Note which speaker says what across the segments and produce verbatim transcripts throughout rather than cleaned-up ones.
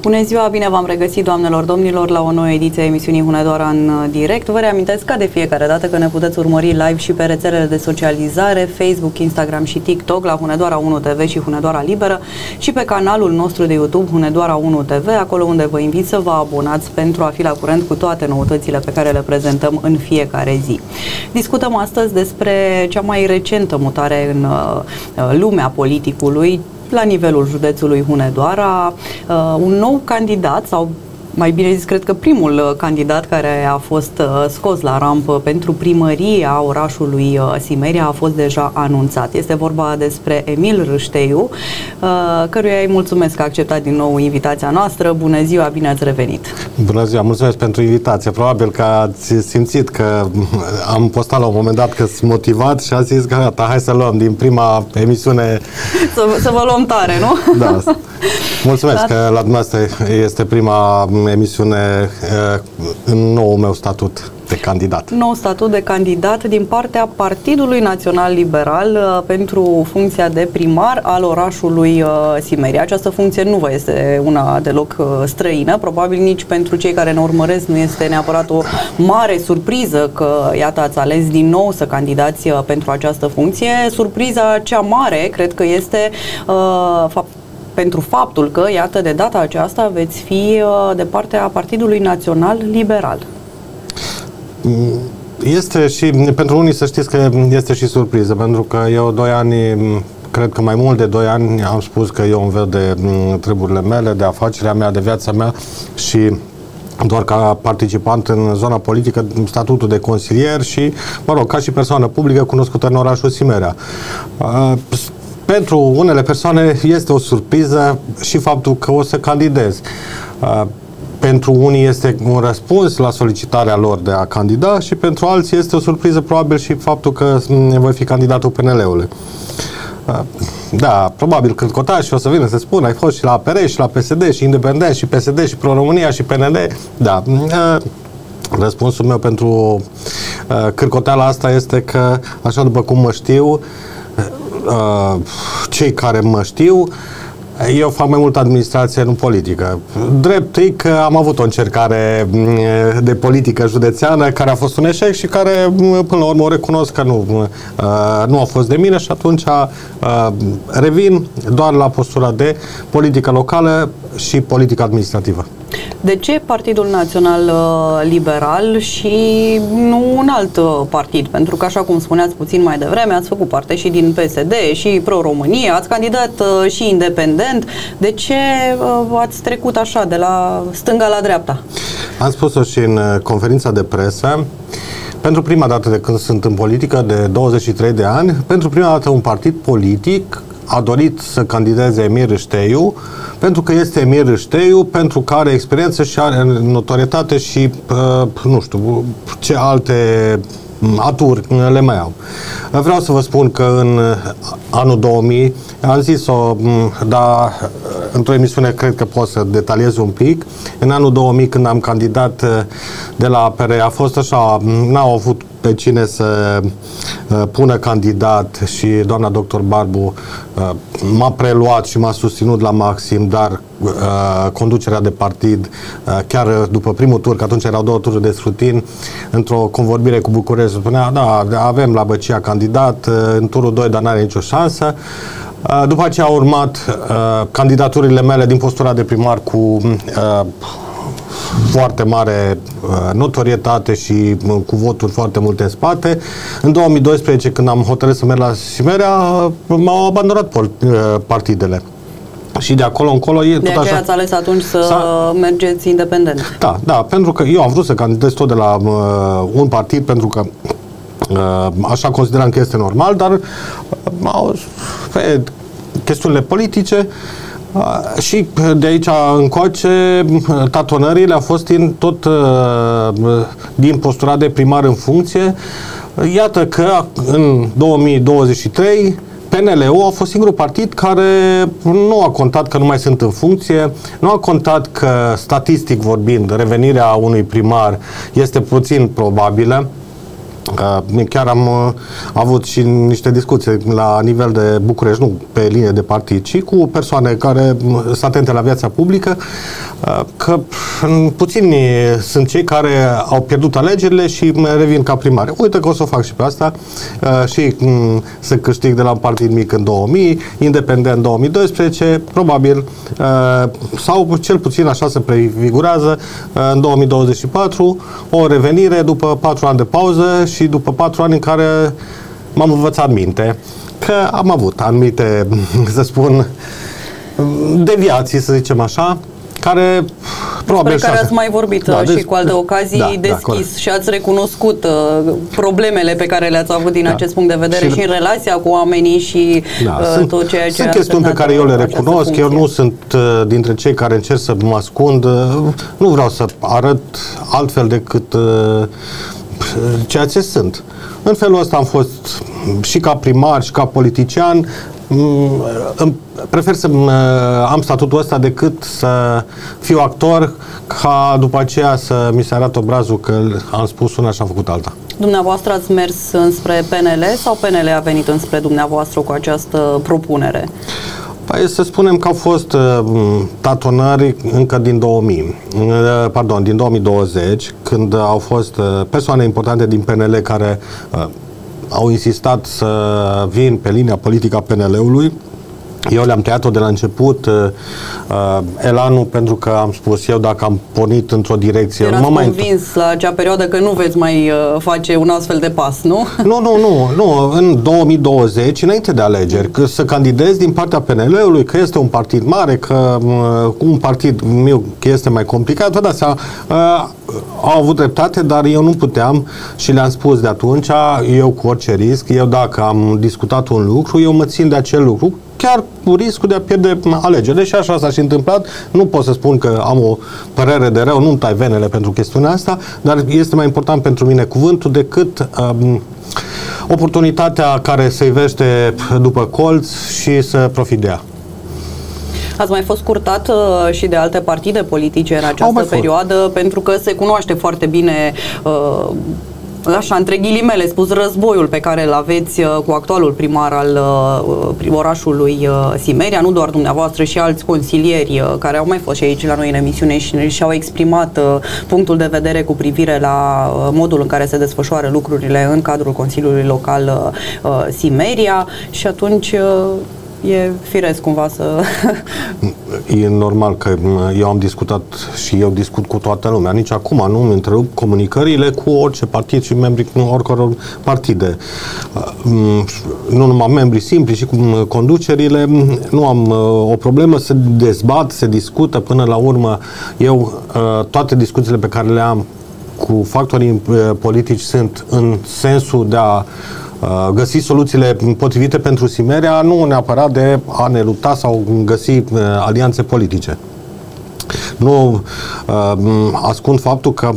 Speaker 1: Bună ziua, bine v-am regăsit, doamnelor, domnilor, la o nouă ediție a emisiunii Hunedoara în direct. Vă reamintesc ca de fiecare dată că ne puteți urmări live și pe rețelele de socializare, Facebook, Instagram și TikTok, la Hunedoara unu T V și Hunedoara Liberă, și pe canalul nostru de YouTube Hunedoara unu T V, acolo unde vă invit să vă abonați pentru a fi la curent cu toate noutățile pe care le prezentăm în fiecare zi. Discutăm astăzi despre cea mai recentă mutare în uh, lumea politicului, la nivelul județului Hunedoara, uh, un nou candidat, sau mai bine zis, cred că primul candidat care a fost uh, scos la rampă pentru primăria orașului uh, Simeria a fost deja anunțat. Este vorba despre Emil Râșteiu, uh, căruia îi mulțumesc că a acceptat din nou invitația noastră. Bună ziua, bine ați revenit!
Speaker 2: Bună ziua, mulțumesc pentru invitație. Probabil că ați simțit că am postat la un moment dat că sunt motivat și ați zis că gata, hai să luăm din prima emisiune.
Speaker 1: Să, să vă luăm tare, nu?
Speaker 2: Da. Mulțumesc da. că la dumneavoastră este prima emisiune în noul meu statut de candidat.
Speaker 1: Nou statut de candidat din partea Partidului Național Liberal pentru funcția de primar al orașului Simeria. Această funcție nu vă este una deloc străină, probabil nici pentru cei care ne urmăresc nu este neapărat o mare surpriză că, iată, ați ales din nou să candidați pentru această funcție. Surpriza cea mare, cred că este uh, fapt pentru faptul că, iată, de data aceasta veți fi uh, de partea Partidului Național Liberal.
Speaker 2: Este și, pentru unii să știți că este și surpriză, pentru că eu doi ani, cred că mai mult de doi ani, am spus că eu îmi văd de treburile mele, de afacerea mea, de viața mea și doar ca participant în zona politică, statutul de consilier și, mă rog, ca și persoană publică cunoscută în orașul Simeria. Uh, Pentru unele persoane este o surpriză și faptul că o să candidez. Pentru unii este un răspuns la solicitarea lor de a candida și pentru alții este o surpriză probabil și faptul că voi fi candidatul P N L-ului. Da, probabil când cotași o să vină să spun, ai fost și la A P R și la P S D și Independent și P S D și Pro-România și P N L. Da, răspunsul meu pentru cârcoteala asta este că, așa după cum mă știu, cei care mă știu, eu fac mai mult administrație, nu politică. Drept e că am avut o încercare de politică județeană care a fost un eșec și care, până la urmă, o recunosc că nu, nu a fost de mine și atunci revin doar la postura de politică locală și politică administrativă.
Speaker 1: De ce Partidul Național Liberal și nu un alt partid? Pentru că, așa cum spuneați puțin mai devreme, ați făcut parte și din P S D și Pro-România, ați candidat și Independent. De ce ați trecut așa, de la stânga la dreapta?
Speaker 2: Am spus-o și în conferința de presă. Pentru prima dată de când sunt în politică, de douăzeci și trei de ani, pentru prima dată un partid politic a dorit să candideze Emil Râșteiu, pentru că este Emil Râșteiu, pentru că are experiență și are notorietate și uh, nu știu ce alte aturi le mai au. Vreau să vă spun că în anul două mii, am zis-o, dar într-o emisiune cred că pot să detaliez un pic, în anul două mii când am candidat de la A P R, a fost așa, n-au avut pe cine să uh, pună candidat și doamna doctor Barbu uh, m-a preluat și m-a susținut la maxim, dar uh, conducerea de partid, uh, chiar după primul tur, că atunci erau două tururi de scrutin, într-o convorbire cu București, spunea, da, avem la Băcia candidat, uh, în turul doi, dar n-are nicio șansă. Uh, după aceea au urmat uh, candidaturile mele din postura de primar cu uh, foarte mare uh, notorietate și uh, cu voturi foarte multe în spate. În două mii doisprezece, când am hotărât să merg la Simeria, uh, m-au abandonat uh, partidele. Și de acolo încolo e
Speaker 1: de
Speaker 2: tot așa.
Speaker 1: ați ales atunci să mergeți independent.
Speaker 2: Da, da, pentru că eu am vrut să candidez tot de la uh, un partid, pentru că uh, așa consideram că este normal, dar uh, pe chestiunile politice Uh, și de aici încoace tatonările au fost din tot uh, din postura de primar în funcție. Iată că în două mii douăzeci și trei P N L-ul a fost singurul partid care nu a contat că nu mai sunt în funcție, nu a contat că, statistic vorbind, revenirea unui primar este puțin probabilă. Chiar am uh, avut și niște discuții la nivel de București, nu pe linie de partid, ci cu persoane care sunt atente la viața publică, uh, că puțini sunt cei care au pierdut alegerile și revin ca primari. Uite că o să o fac și pe asta uh, și um, să câștig de la un partid mic în două mii, independent în două mii doisprezece, probabil, uh, sau cel puțin așa se prefigurează uh, în două mii douăzeci și patru, o revenire după patru ani de pauză și după patru ani în care m-am învățat minte, că am avut anumite, să spun, deviații, să zicem așa, care probabil...
Speaker 1: Despre care ați mai vorbit da, și cu alte ocazii da, deschis da, și ați recunoscut uh, problemele pe care le-ați avut din da. acest punct de vedere și, și în relația cu oamenii și da, uh, sunt, tot ceea ce...
Speaker 2: Sunt chestiuni pe care eu le recunosc, eu nu sunt uh, dintre cei care încerc să mă ascund, uh, nu vreau să arăt altfel decât uh, ceea ce sunt. În felul ăsta am fost și ca primar și ca politician. Prefer să am statutul ăsta decât să fiu actor ca după aceea să mi se arate obrazul că am spus una și am făcut alta.
Speaker 1: Dumneavoastră ați mers înspre P N L sau P N L a venit înspre dumneavoastră cu această propunere?
Speaker 2: Păi să spunem că au fost uh, tatonări încă din două mii, uh, pardon, din două mii douăzeci, când au fost uh, persoane importante din P N L care uh, au insistat să vin pe linia politică a P N L-ului. Eu le-am tăiat-o de la început, uh, uh, elanul, pentru că am spus eu, dacă am pornit într-o direcție...
Speaker 1: Erați convins la acea perioadă că nu veți mai uh, face un astfel de pas, nu?
Speaker 2: Nu, nu, nu, nu. În două mii douăzeci, înainte de alegeri, că să candidez din partea P N L-ului, că este un partid mare, că uh, un partid mic este mai complicat, vă dați seama, uh, au avut dreptate, dar eu nu puteam și le-am spus de atunci, eu cu orice risc, eu dacă am discutat un lucru, eu mă țin de acel lucru, chiar cu riscul de a pierde alegerile. Și așa s-a și întâmplat. Nu pot să spun că am o părere de rău, nu-mi tai venele pentru chestiunea asta, dar este mai important pentru mine cuvântul decât um, oportunitatea care se ivește după colț și să profit de ea.
Speaker 1: Ați mai fost curtat uh, și de alte partide politice în această perioadă, pentru că se cunoaște foarte bine uh, așa, între ghilimele spus, războiul pe care îl aveți uh, cu actualul primar al uh, orașului uh, Simeria, nu doar dumneavoastră, și alți consilieri uh, care au mai fost și aici la noi în emisiune și și-au exprimat uh, punctul de vedere cu privire la uh, modul în care se desfășoară lucrurile în cadrul Consiliului Local uh, uh, Simeria și atunci uh, e firesc cumva să...
Speaker 2: E normal că eu am discutat și eu discut cu toată lumea. Nici acum nu îmi întrerup comunicările cu orice partid și membrii oricăror partide. Nu numai membrii simpli și cu conducerile. Nu am o problemă, se dezbat, se discută până la urmă. Eu, toate discuțiile pe care le am cu factorii politici sunt în sensul de a găsi soluțiile potrivite pentru Simeria, nu neapărat de a ne lupta sau găsi uh, alianțe politice. Nu uh, ascund faptul că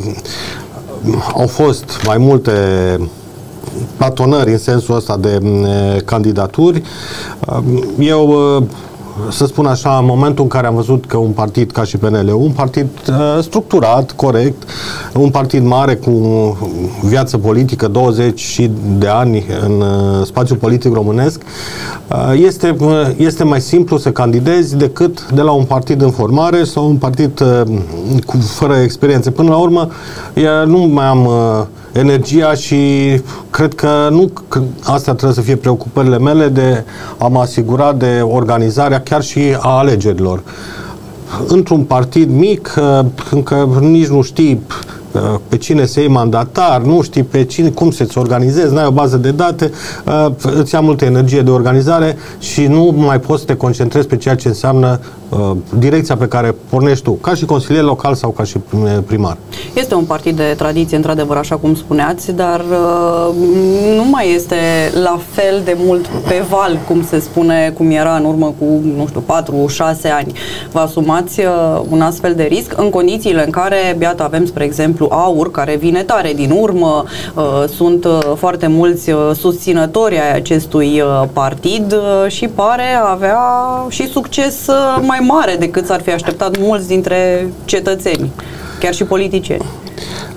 Speaker 2: au fost mai multe platonări în sensul ăsta de uh, candidaturi. Uh, eu uh, să spun așa, în momentul în care am văzut că un partid ca și P N L, un partid uh, structurat, corect, un partid mare cu viață politică, douăzeci de ani în uh, spațiul politic românesc, uh, este, uh, este mai simplu să candidezi decât de la un partid în formare sau un partid uh, cu, fără experiență. Până la urmă, eu nu mai am uh, energia și cred că nu că astea trebuie să fie preocupările mele de a mă asigura de organizarea chiar și a alegerilor. Într-un partid mic, încă nici nu știi pe cine să iei mandatar, nu știi pe cine, cum să-ți organizezi, n-ai o bază de date, îți ia multă energie de organizare și nu mai poți să te concentrezi pe ceea ce înseamnă direcția pe care pornești tu, ca și consilier local sau ca și primar. Este un partid de tradiție, într-adevăr, așa cum spuneați, dar nu mai este la fel de mult pe val, cum se spune, cum era în urmă cu, nu știu, patru șase ani. Vă asumați un astfel de risc în condițiile în care, iată, avem, spre exemplu, AUR, care vine tare din urmă, sunt foarte mulți susținători ai acestui partid și pare a avea și succes mai mare decât s-ar fi așteptat mulți dintre cetățeni, chiar și politicieni.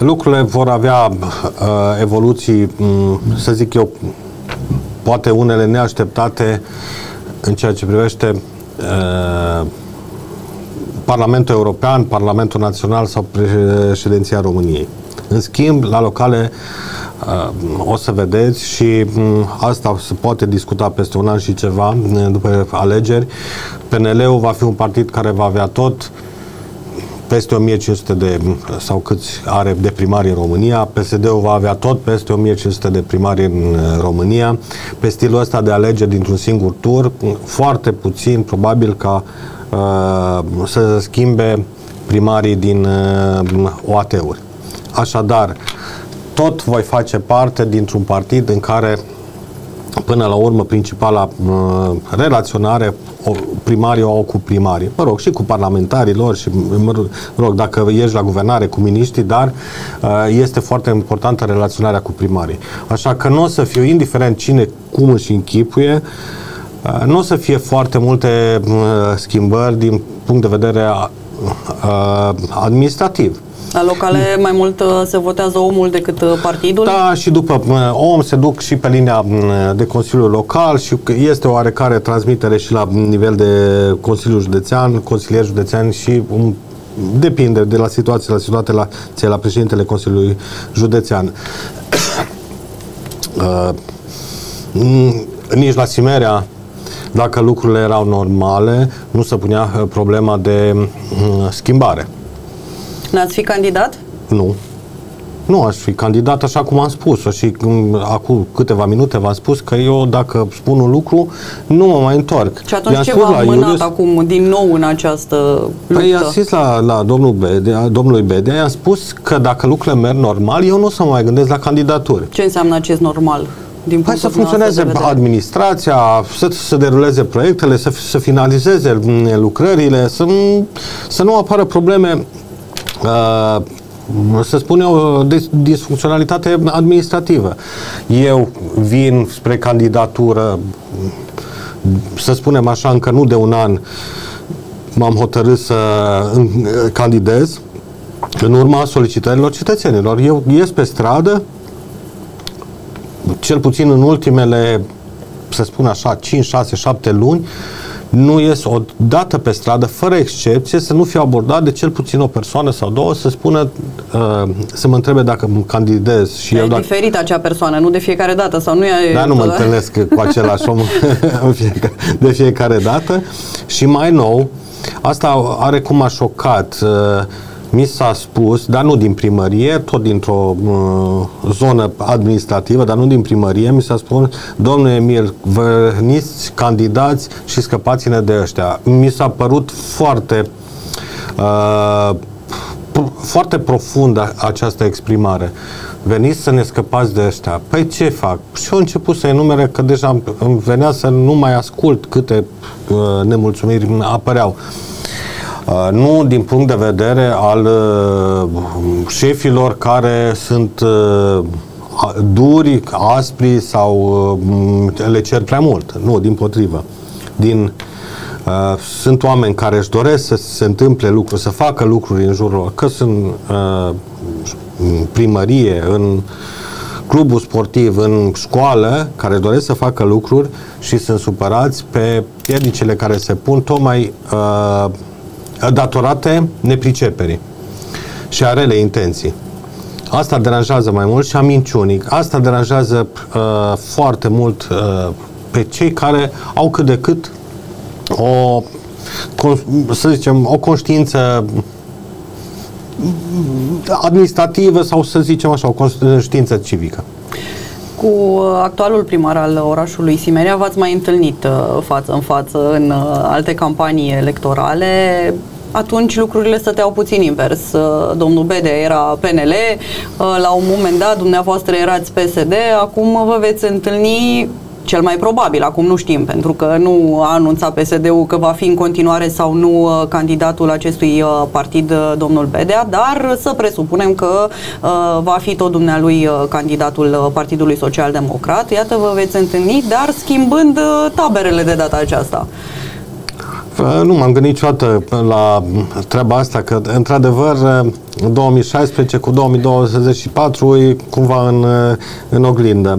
Speaker 2: lucrurile vor avea uh, evoluții, um, să zic eu, poate unele neașteptate în ceea ce privește uh, Parlamentul European, Parlamentul Național sau președinția României. În schimb, la locale o să vedeți și asta se poate discuta peste un an și ceva după alegeri. P N L-ul va fi un partid care va avea tot peste o mie cinci sute de, sau câți are de primari în România. P S D-ul va avea tot peste o mie cinci sute de primari în România. Pe stilul ăsta de alegeri dintr-un singur tur, foarte puțin probabil ca uh, să schimbe primarii din uh, O A T-uri. Așadar, tot voi face parte dintr-un partid în care, până la urmă, principala uh, relaționare o, primarii o au cu primarii. Mă rog, și cu parlamentarii lor și, mă rog, dacă ești la guvernare cu miniștrii, dar uh, este foarte importantă relaționarea cu primarii. Așa că nu o să fiu, indiferent cine, cum își închipuie, uh, nu o să fie foarte multe uh, schimbări din punct de vedere uh, administrativ.
Speaker 1: La locale mai mult se votează omul decât partidul?
Speaker 2: Da, și după om se duc și pe linia de Consiliul Local și este o oarecare transmitere și la nivel de Consiliul Județean, consilier județean și um, depinde de la situație la situație la, la președintele Consiliului Județean. uh, nici la Simerea, dacă lucrurile erau normale, nu se punea problema de uh, schimbare.
Speaker 1: N-ați fi candidat?
Speaker 2: Nu. Nu aș fi candidat, așa cum am spus-o și acum câteva minute v-am spus că eu, dacă spun un lucru, nu mă mai întorc.
Speaker 1: Și atunci ce v-a mânat Iulius, acum din nou în această luptă?
Speaker 2: Păi i-am zis la, la domnul Bedea, domnului Bedea, i-am spus că dacă lucrurile merg normal, eu nu o să mă mai gândesc la candidaturi.
Speaker 1: Ce înseamnă acest normal? Din
Speaker 2: Hai să funcționeze de administrația, să se deruleze proiectele, să, să finalizeze lucrările, să, să nu apară probleme, uh, să spun eu, de disfuncționalitate administrativă. Eu vin spre candidatură, să spunem așa, încă nu de un an m-am hotărât să candidez în urma solicitărilor cetățenilor. Eu ies pe stradă, cel puțin în ultimele, să spun așa, cinci, șase, șapte luni, nu ies o dată pe stradă, fără excepție, să nu fiu abordat de cel puțin o persoană sau două, să spună, uh, să mă întrebe dacă mă candidez. Și
Speaker 1: e
Speaker 2: eu dacă...
Speaker 1: diferită acea persoană, nu de fiecare dată, sau nu e...
Speaker 2: Da, nu mă întâlnesc cu același om de fiecare dată. Și mai nou, asta are cum m-a șocat. Uh, mi s-a spus, dar nu din primărie, tot dintr-o uh, zonă administrativă, dar nu din primărie, mi s-a spus, domnule Emil, veniți candidați și scăpați-ne de ăștia. Mi s-a părut foarte uh, foarte profundă această exprimare. Veniți să ne scăpați de ăștia. Păi ce fac? Și eu am început să enumere că deja îmi venea să nu mai ascult câte uh, nemulțumiri apăreau. Uh, nu din punct de vedere al uh, șefilor care sunt uh, duri, aspri sau uh, le cer prea mult. Nu, dimpotrivă. Din, uh, sunt oameni care își doresc să se întâmple lucruri, să facă lucruri în jurul lor, că sunt uh, în primărie, în clubul sportiv, în școală, care doresc să facă lucruri și sunt supărați pe piedicile care se pun tocmai uh, datorate nepriceperii și a rele intenții. Asta deranjează mai mult și a minciunii. Asta deranjează uh, foarte mult uh, pe cei care au cât de cât o, să zicem, o conștiință administrativă sau, să zicem așa, o conștiință civică.
Speaker 1: Cu actualul primar al orașului Simerea v-ați mai întâlnit uh, față în față în uh, alte campanii electorale. Atunci lucrurile stăteau puțin invers. Uh, domnul Bedea era P N L, uh, la un moment dat dumneavoastră erați P S D, acum vă veți întâlni, cel mai probabil, acum nu știm, pentru că nu a anunțat P S D-ul că va fi în continuare sau nu uh, candidatul acestui uh, partid, uh, domnul Bedea, dar să presupunem că uh, va fi tot dumnealui uh, candidatul uh, Partidului Social Democrat. Iată, vă veți întâlni, dar schimbând uh, taberele de data aceasta. Nu m-am gândit niciodată la treaba asta, că într-adevăr
Speaker 2: două mii șaisprezece cu două mii douăzeci și patru e cumva în, în oglindă.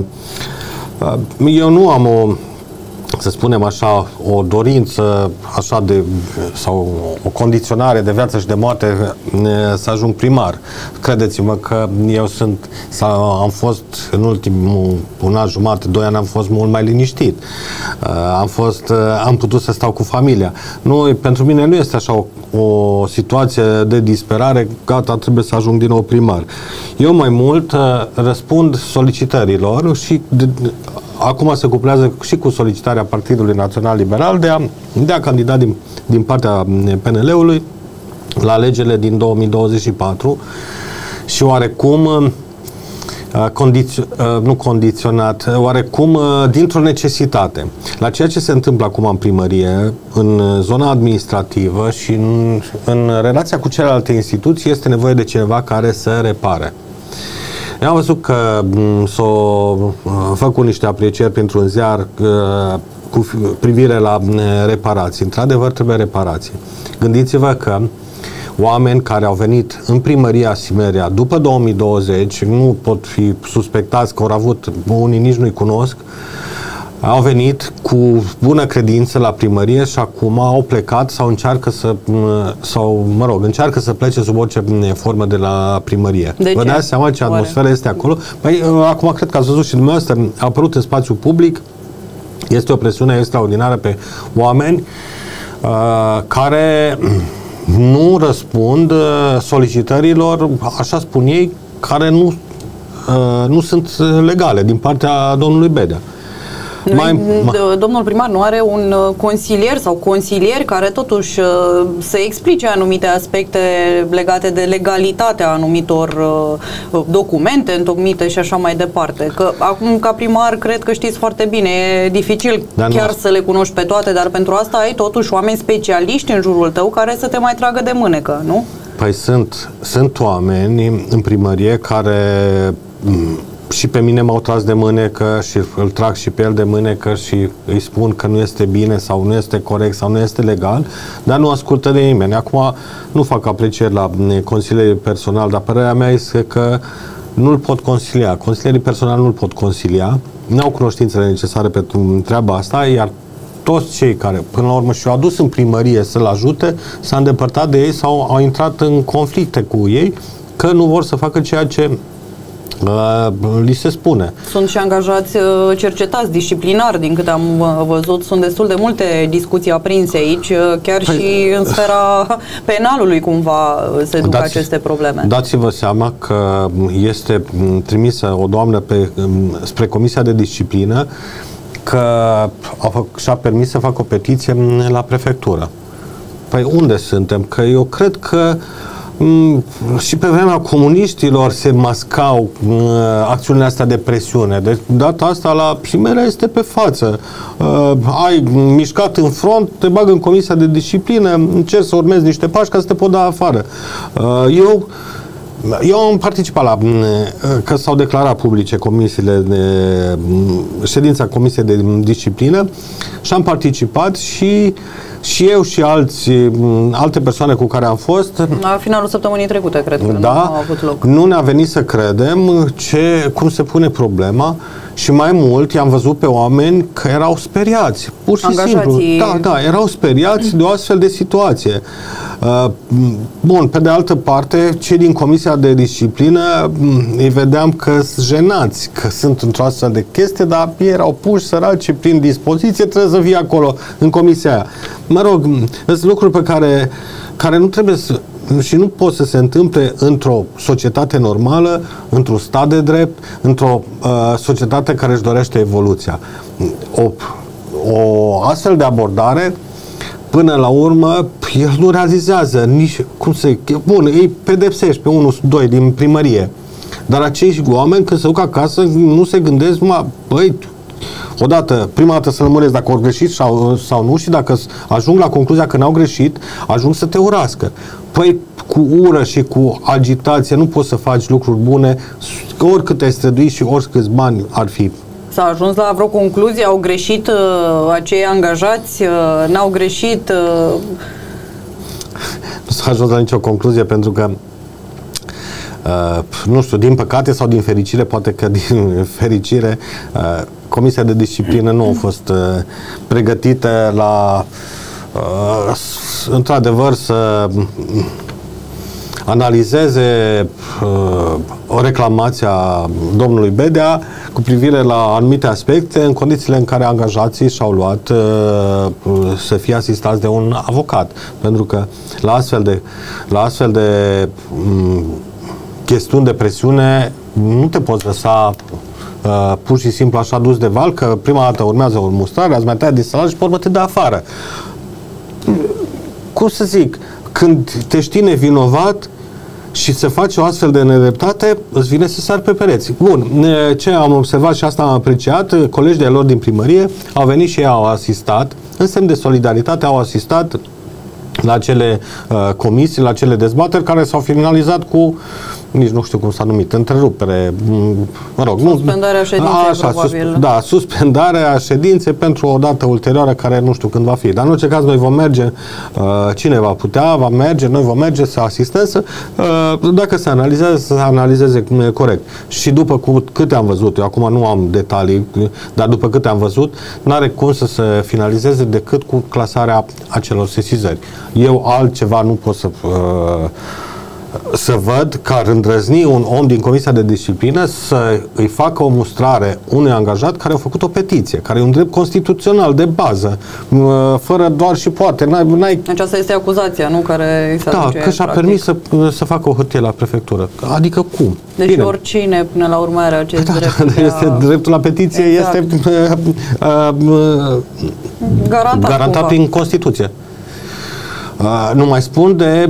Speaker 2: Eu nu am o, să spunem așa, o dorință așa de, sau o condiționare de viață și de moarte să ajung primar. Credeți-mă că eu sunt, sau am fost în ultimul un an jumate, doi ani am fost mult mai liniștit. Am fost, am putut să stau cu familia. Nu, pentru mine nu este așa o, o situație de disperare, gata, trebuie să ajung din nou primar. Eu mai mult răspund solicitărilor și de, acum se cuplează și cu solicitarea Partidului Național Liberal de a, de a candida din, din partea P N L-ului la alegerile din două mii douăzeci și patru și oarecum condiț- nu condiționat, oarecum dintr-o necesitate. La ceea ce se întâmplă acum în primărie, în zona administrativă și în, în relația cu celelalte instituții, este nevoie de cineva care să repare. Eu am văzut că s-au făcut niște aprecieri printr-un ziar cu privire la reparații. Într-adevăr, trebuie reparații. Gândiți-vă că oameni care au venit în primăria Simeria după două mii douăzeci, nu pot fi suspectați că au avut, unii nici nu-i cunosc, au venit cu bună credință la primărie și acum au plecat sau încearcă să, sau, mă rog, încearcă să plece sub orice formă de la primărie. De Vă dați seama ce atmosferă Oare? este acolo? Păi, acum cred că ați văzut și dumneavoastră, a apărut în spațiu public, este o presiune extraordinară pe oameni uh, care nu răspund solicitărilor, așa spun ei, care nu, uh, nu sunt legale din partea domnului Bedea.
Speaker 1: Mai, domnul primar nu are un consilier sau consilieri care totuși să explice anumite aspecte legate de legalitatea anumitor documente întocmite și așa mai departe. Că acum, ca primar, cred că știți foarte bine, e dificil dar chiar nu. să le cunoști pe toate, dar pentru asta ai totuși oameni specialiști în jurul tău care să te mai tragă de mânecă, nu?
Speaker 2: Păi sunt, sunt oameni în primărie care și pe mine m-au tras de mânecă și îl trag și pe el de mânecă și îi spun că nu este bine sau nu este corect sau nu este legal, dar nu ascultă de nimeni. Acum nu fac aprecieri la consilierii personal, dar părerea mea este că nu-l pot consilia. Consilierii personal nu-l pot consilia, nu au cunoștințele necesare pentru treaba asta, iar toți cei care, până la urmă, și-au adus în primărie să-l ajute, s-a îndepărtat de ei sau au intrat în conflicte cu ei, că nu vor să facă ceea ce Uh, li se spune.
Speaker 1: Sunt și angajați uh, cercetați disciplinar, din câte am uh, văzut, sunt destul de multe discuții aprinse aici, uh, chiar păi, și în sfera penalului cumva uh, se duc dați, aceste probleme.
Speaker 2: Dați-vă seama că este trimisă o doamnă pe, um, spre Comisia de Disciplină că a și-a permis să facă o petiție la prefectură. Păi unde suntem? Că eu cred că Mm, și pe vremea comuniștilor se mascau uh, acțiunile astea de presiune. Deci data asta la Simeria este pe față. Uh, ai mișcat în front, te bag în Comisia de Disciplină, încerci să urmezi niște pași ca să te pot da afară. Uh, eu Eu am participat la, că s-au declarat publice comisiile de, ședința Comisiei de Disciplină și am participat și și eu și alți, alte persoane cu care am fost.
Speaker 1: La finalul săptămânii trecute, cred că
Speaker 2: da,
Speaker 1: nu a avut loc.
Speaker 2: Nu ne-a venit să credem ce, cum se pune problema și mai mult i-am văzut pe oameni că erau speriați, pur și
Speaker 1: Angajații...
Speaker 2: simplu. Da, da, erau speriați de o astfel de situație. Uh, bun, pe de altă parte, cei din Comisia de Disciplină îi vedeam că sunt jenați, că sunt într-o astfel de chestie, dar ei erau puși săraci prin dispoziție, trebuie să fie acolo, în comisia aia. Mă rog, sunt lucruri pe care, care nu trebuie să, și nu pot să se întâmple într-o societate normală, într-un stat de drept, într-o uh, societate care își dorește evoluția. O, o astfel de abordare, până la urmă, el nu realizează nici, cum să zic, bun, îi pedepsești pe unul, doi din primărie, dar acei oameni când se duc acasă nu se gândesc numai, băi, odată, prima dată să lămuresc dacă au greșit sau, sau nu și dacă ajung la concluzia că n-au greșit, ajung să te urască. Păi cu ură și cu agitație nu poți să faci lucruri bune, oricât te-ai strădui și oricâți bani ar fi.
Speaker 1: S-a ajuns la vreo concluzie? Au greșit uh, acei angajați? Uh, n-au greșit? Uh...
Speaker 2: Nu s-a ajuns la nicio concluzie pentru că uh, nu știu, din păcate sau din fericire, poate că din fericire, uh, Comisia de Disciplină nu a fost uh, pregătită la uh, într-adevăr să analizeze uh, o reclamație a domnului Bedea cu privire la anumite aspecte în condițiile în care angajații și-au luat uh, să fie asistați de un avocat. Pentru că la astfel de, la astfel de um, chestiuni de presiune nu te poți lăsa uh, pur și simplu așa dus de val, că prima dată urmează o mustrare, ați mai tăiat din salariu și pe urmă te dă afară. Cum să zic, când te știi nevinovat și se face o astfel de nedreptate, îți vine să sari pe pereți. Bun, ce am observat și asta am apreciat, colegii de lor din primărie au venit și ei au asistat, în semn de solidaritate au asistat la acele uh, comisii, la acele dezbateri care s-au finalizat cu, nici nu știu cum s-a numit, întrerupere, mă rog.
Speaker 1: Suspendarea ședinței,
Speaker 2: așa,
Speaker 1: probabil.
Speaker 2: Sus, da, suspendarea ședinței pentru o dată ulterioară care nu știu când va fi. Dar în orice caz noi vom merge, uh, cine va putea, va merge, noi vom merge să asistăm, să, uh, dacă se analizează, să se analizeze corect. Și după cu câte am văzut, eu acum nu am detalii, dar după câte am văzut, n-are cum să se finalizeze decât cu clasarea acelor sesizări. Eu altceva nu pot să uh, să văd că ar îndrăzni un om din Comisia de Disciplină să îi facă o mustrare unui angajat care a făcut o petiție, care e un drept constituțional de bază, fără doar și poate. N-ai, n-ai...
Speaker 1: Deci asta este acuzația, nu? Care se
Speaker 2: da, că și-a
Speaker 1: practic.
Speaker 2: permis să, să facă o hârtie la prefectură. Adică cum?
Speaker 1: Deci
Speaker 2: Bine.
Speaker 1: Oricine până la urmă are acest
Speaker 2: da,
Speaker 1: drept.
Speaker 2: Da, este, a... Dreptul la petiție exact. Este uh, uh,
Speaker 1: garantat,
Speaker 2: garantat prin Constituție. Uh, nu mai spun de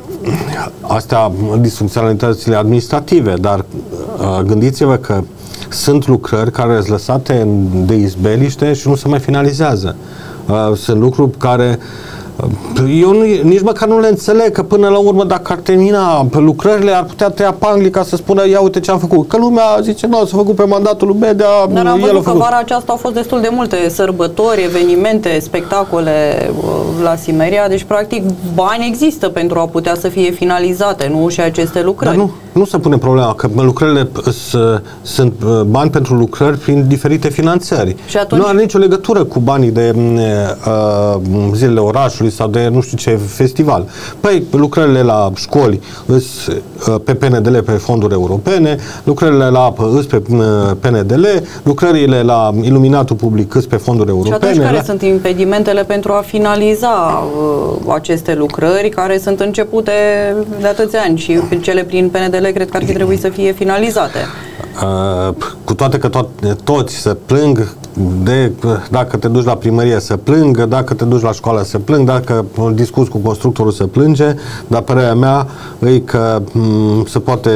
Speaker 2: astea disfuncționalitățile administrative, dar uh, gândiți-vă că sunt lucrări care sunt lăsate de izbeliște și nu se mai finalizează. Uh, sunt lucruri care uh, eu nu, nici măcar nu le înțeleg, că până la urmă dacă ar termina lucrările ar putea tăia pangli ca să spună ia uite ce am făcut. Că lumea zice nu, s-a făcut pe mandatul lui Bedea.
Speaker 1: Dar am văzut că vara aceasta au fost destul de multe sărbători, evenimente, spectacole la Simeria, deci practic bani există pentru a putea să fie finalizate, nu și aceste lucrări.
Speaker 2: Dar nu, nu se pune problema, că lucrările sunt bani pentru lucrări prin diferite finanțări. Și atunci... Nu are nicio legătură cu banii de uh, zilele orașului sau de nu știu ce festival. Păi lucrările la școli îs pe P N D L pe fonduri europene, lucrările la îs pe P N D L, lucrările la iluminatul public îs pe fonduri europene.
Speaker 1: Și atunci care
Speaker 2: la...
Speaker 1: sunt impedimentele pentru a finaliza uh, aceste lucrări care sunt începute de atâția ani și cele prin P N D L cred că ar fi trebuit să fie finalizate?
Speaker 2: Uh, cu toate că to- toți să plâng de, dacă te duci la primărie să plângă, dacă te duci la școală să plâng, dacă discuți cu constructorul să plânge, dar părerea mea e că m- se poate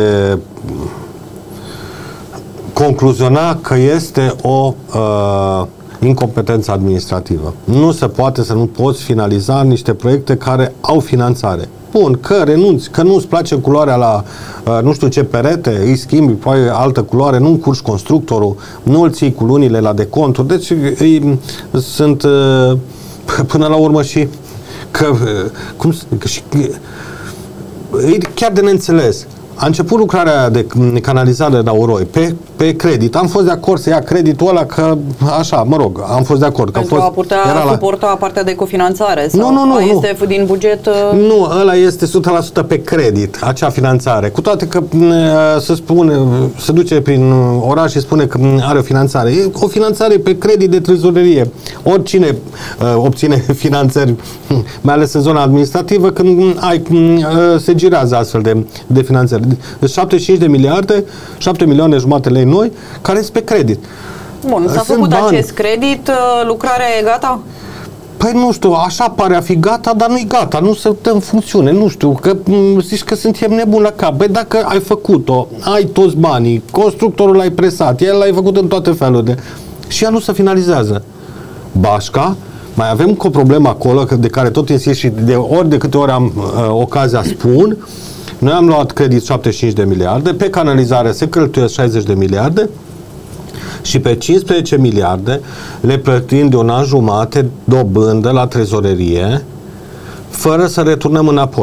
Speaker 2: concluziona că este o uh, incompetență administrativă. Nu se poate să nu poți finaliza niște proiecte care au finanțare. Bun, că renunți, că nu-ți place culoarea la uh, nu știu ce perete, îi schimbi, poate altă culoare, nu încurci constructorul, nu îl ții cu lunile la deconturi, deci îi, sunt uh, până la urmă și că, uh, cum, că și, e chiar de neînțeles. A început lucrarea de canalizare la Oroi pe, pe credit. Am fost de acord să ia creditul ăla că, așa, mă rog, am fost de acord.
Speaker 1: Pentru
Speaker 2: că a, fost,
Speaker 1: a putea suporta la... partea de cofinanțare? Sau
Speaker 2: nu, nu, nu.
Speaker 1: este nu. din buget?
Speaker 2: Nu, ăla este o sută la sută pe credit, acea finanțare. Cu toate că se spune, se duce prin oraș și spune că are o finanțare. E o finanțare pe credit de trezorerie. Oricine uh, obține finanțări, mai ales în zona administrativă, când ai, uh, se girează astfel de, de finanțări. șaptezeci și cinci de miliarde, șapte milioane jumate lei noi, care sunt pe credit.
Speaker 1: Bun, s-a făcut bani. Acest credit, lucrarea e gata?
Speaker 2: Păi nu știu, așa pare a fi gata, dar nu-i gata, nu se dă în funcțiune, nu știu, că zici că suntem nebuni la cap. Băi, dacă ai făcut-o, ai toți banii, constructorul l-ai presat, el l-ai făcut în toate felurile și ea nu se finalizează. Bașca, mai avem o problemă acolo, de care tot insist și de ori de câte ori am uh, ocazia spun. Noi am luat credit șaptezeci și cinci de miliarde, pe canalizare se cheltuiesc șaizeci de miliarde și pe cincisprezece miliarde le plătim de un an jumate dobândă la trezorerie fără să returnăm înapoi.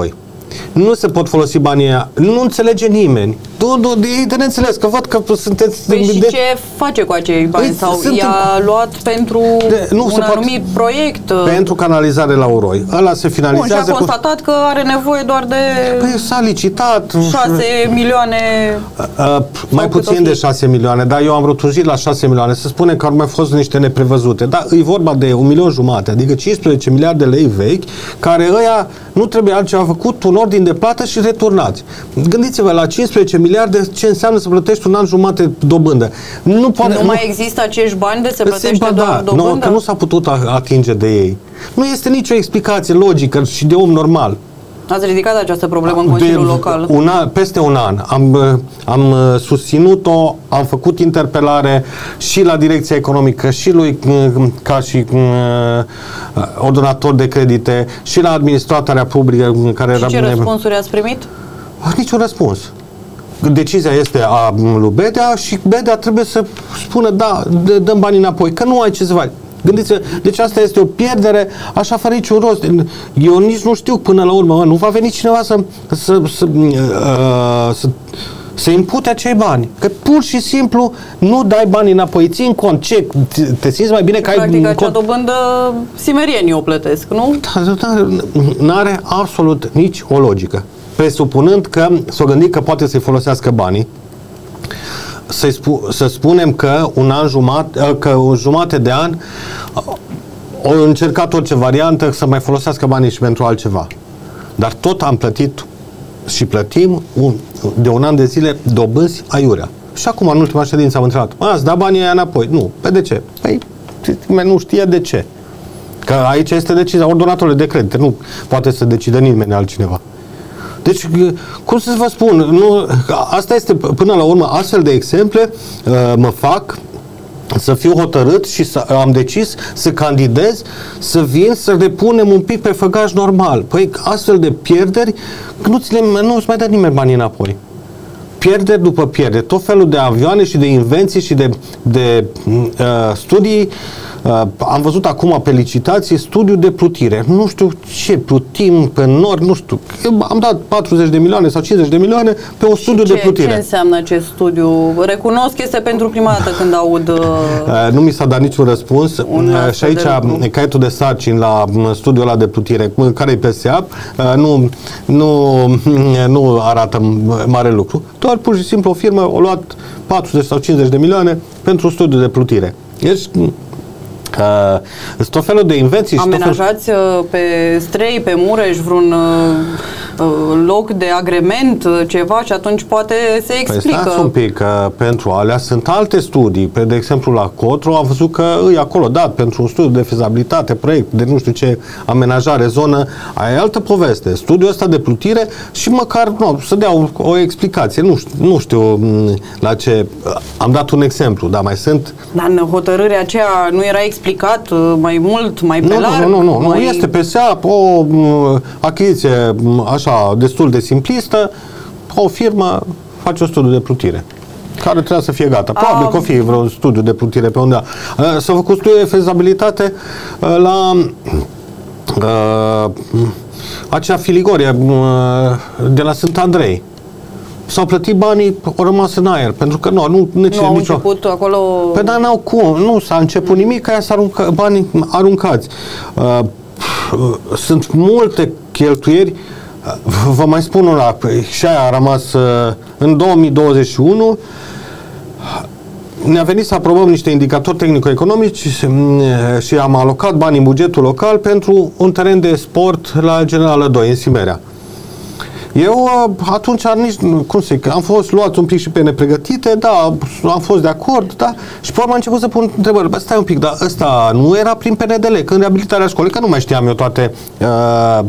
Speaker 2: Nu se pot folosi banii aia. Nu înțelege nimeni. Nu, nu, e de neînțeles, că văd că sunteți...
Speaker 1: Păi și
Speaker 2: de...
Speaker 1: ce face cu acei bani? Păi, sau i-a luat pentru de, nu, un anumit pot... proiect?
Speaker 2: Pentru canalizare la Uroi. Ăla se finalizează...
Speaker 1: Bun, și a constatat cu... că are nevoie doar de...
Speaker 2: Păi s-a licitat...
Speaker 1: șase milioane...
Speaker 2: Uh, mai puțin de șase milioane, dar eu am rotujit la șase milioane. Se spune că au mai fost niște neprevăzute. Dar e vorba de un milion jumate, adică cincisprezece miliarde de lei vechi, care ăia nu trebuie altceva făcut, un ordin de plată și returnați. Gândiți-vă la cincisprezece miliarde ce înseamnă să plătești un an jumate dobândă. Nu, poate,
Speaker 1: nu, nu mai există acești bani de se plătește
Speaker 2: ba,
Speaker 1: doar
Speaker 2: da,
Speaker 1: dobândă?
Speaker 2: Nu, că nu s-a putut atinge de ei. Nu este nicio explicație logică și de om normal.
Speaker 1: Ați ridicat această problemă în Consiliul
Speaker 2: de
Speaker 1: Local?
Speaker 2: Un an, peste un an am, am susținut-o, am făcut interpelare și la Direcția Economică, și lui ca și uh, ordonator de credite, și la administratoarea publică. Care
Speaker 1: și ce răspunsuri ați primit?
Speaker 2: Niciun răspuns. Decizia este a lui Bedea și Bedea trebuie să spună da, dăm banii înapoi, că nu ai ce să faci. Gândiți-vă, deci asta este o pierdere așa fără niciun rost. Eu nici nu știu până la urmă, mă, nu va veni cineva să, să, să, uh, să, să impute acei bani. Că pur și simplu nu dai banii înapoi, ții în cont. Ce? Te simți mai bine că
Speaker 1: Practic,
Speaker 2: ai...
Speaker 1: Practic acea dobândă simerienii o plătesc, nu?
Speaker 2: Da, da, n-are absolut nici o logică. Presupunând că s-o gândit că poate să-i folosească banii, Să, spu să spunem că un an jumate, că o jumate de an au încercat orice variantă să mai folosească banii și pentru altceva. Dar tot am plătit și plătim un, de un an de zile dobânzi aiurea. Și acum, în ultima ședință, am întrebat, ați dat banii aia înapoi? Nu. Pe de ce? Păi, nu știe de ce. Că aici este decizia ordonatorului de credite. Nu poate să decide nimeni altcineva. Deci, cum să vă spun, nu, asta este, până la urmă, astfel de exemple uh, mă fac să fiu hotărât și să, am decis să candidez, să vin, să repunem un pic pe făgaș normal. Păi, astfel de pierderi, nu ți le, nu îți mai dă nimeni banii înapoi. Pierderi după pierderi, tot felul de avioane și de invenții și de, de uh, studii. Uh, am văzut acum pe licitație studiu de plutire. Nu știu ce plutim pe nord, nu știu. Am dat patruzeci de milioane sau cincizeci de milioane pe un studiu
Speaker 1: ce,
Speaker 2: de plutire.
Speaker 1: Ce înseamnă acest studiu? Recunosc, este pentru prima dată când aud... Uh,
Speaker 2: uh, nu mi s-a dat niciun răspuns. Uh, și aici caietul de sarcini la studiul ăla de plutire, care e pe S E A P, uh, nu, nu, nu arată mare lucru. Doar pur și simplu o firmă a luat patruzeci sau cincizeci de milioane pentru un studiu de plutire. Deci, Uh, sunt tot felul de invenții.
Speaker 1: Amenajați fel... pe Strei, pe Mureș vreun uh, loc de agrement, ceva, și atunci poate se explică.
Speaker 2: Păi stați un pic, că pentru alea sunt alte studii. Pe, de exemplu, la Cotru am văzut că e acolo dat pentru un studiu de fezabilitate, proiect de nu știu ce, amenajare, zonă. Aia e altă poveste. Studiul ăsta de plutire și măcar nu, să dea o, o explicație. Nu știu, nu știu la ce... Am dat un exemplu, dar mai sunt...
Speaker 1: Dar în hotărârea aceea nu era explicat mai mult, mai pe
Speaker 2: nu,
Speaker 1: larg?
Speaker 2: Nu, nu, nu,
Speaker 1: mai...
Speaker 2: nu. Este pe S E A P o achiziție așa destul de simplistă, o firmă face un studiu de plutire care trebuie să fie gata. Probabil A... că o fi vreun studiu de plutire pe undeva. S-a făcut studiu de fezabilitate la uh, acea filigorie uh, de la Sfânt Andrei. S-au plătit banii, au rămas în aer, pentru că nu, nu, nici,
Speaker 1: nu au
Speaker 2: nicio...
Speaker 1: început acolo...
Speaker 2: Pe dar n-au cum, nu s-a început mm. nimic, aia s-a aruncat, banii aruncați. Uh, sunt multe cheltuieri, uh, vă mai spun una, și aia a rămas uh, în două mii douăzeci și unu, ne-a venit să aprobăm niște indicatori tehnico-economici și am alocat bani în bugetul local pentru un teren de sport la Generală doi, în Simerea. Eu atunci nici, cum să zic, am fost luat un pic și pe nepregătite, da, am fost de acord, da, și probabil am început să pun întrebări. Bă, stai un pic, dar ăsta nu era prin P N D L, că în reabilitarea școlii, că nu mai știam eu toate uh,